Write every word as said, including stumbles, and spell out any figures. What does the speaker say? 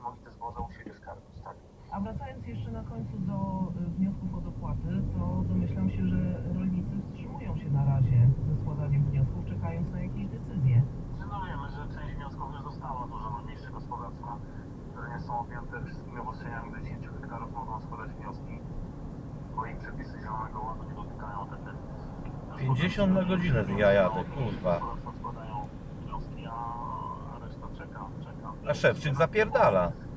byśmy mogli te zboża u siebie skarbić, tak? A wracając jeszcze na końcu do wniosków o dopłaty, to domyślam się, że rolnicy wstrzymują się na razie ze składaniem wniosków, czekając na jakieś decyzje. No wiemy, że część wniosków już została złożona, mniejsze gospodarstwa, które nie są objęte wszystkimi obostrzeniami do dziesięciu hektarów, mogą składać wnioski, bo ich przepisy Zielonego Ładu nie dotykają wtedy. pięćdziesiąt na godzinę ja jadę, kurwa. Składają wnioski, a reszta czeka, czeka. A Szewczyk zapierdala.